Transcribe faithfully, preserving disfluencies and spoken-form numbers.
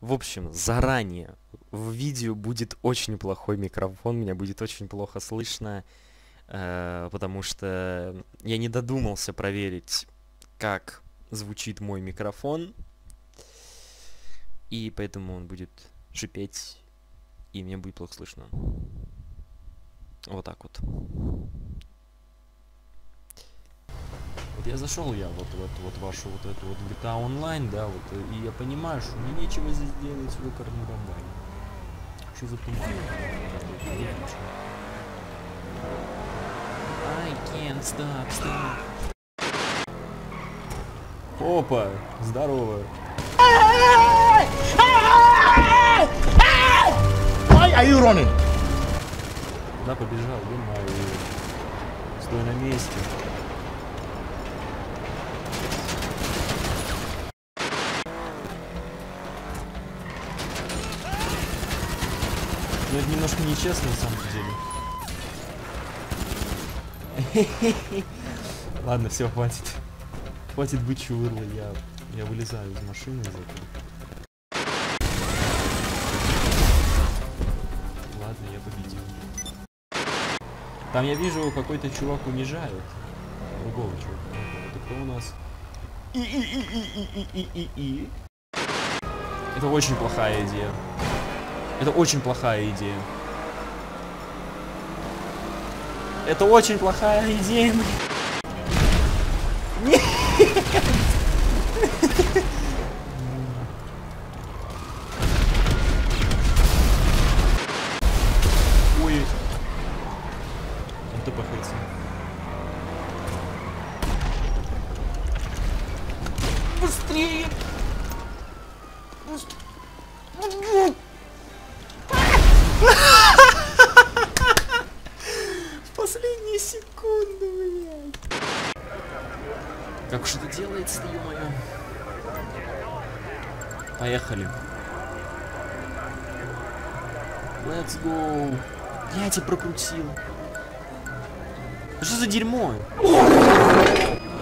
В общем, заранее в видео будет очень плохой микрофон, меня будет очень плохо слышно, э, потому что я не додумался проверить, как звучит мой микрофон, и поэтому он будет шипеть, и мне будет плохо слышно. Вот так вот. Вот я зашел я вот в эту вот вашу вот эту вот джи ти эй онлайн, да, вот, и я понимаю, что мне нечего здесь делать в икорной рабане. Что за туман? I can't stop, stop. Опа, здорово. Why are you running? Куда побежал? Ё-моё. Стой на месте. Ну это немножко нечестно на самом деле. Ладно, все, хватит. Хватит быть чурло, я, я вылезаю из машины из этого. Ладно, я победил. Там я вижу, какой-то чувак унижает другого чувака. Это кто у нас? И-и-и-и-и-и-и-и. Это очень плохая идея. Это очень плохая идея. Это очень плохая идея. Нет! Ой. Он тпхается. Быстрее! В последние секунды, блядь. Как что-то делается-то, ё-моё. Поехали. Let's go. Я тебя прокрутил. Что за дерьмо?